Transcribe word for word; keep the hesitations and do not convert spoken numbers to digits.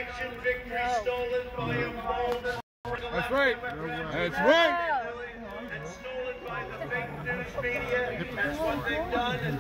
election victory stolen by a bold and That's right. That's right. and stolen by the fake news media. That's what they've done.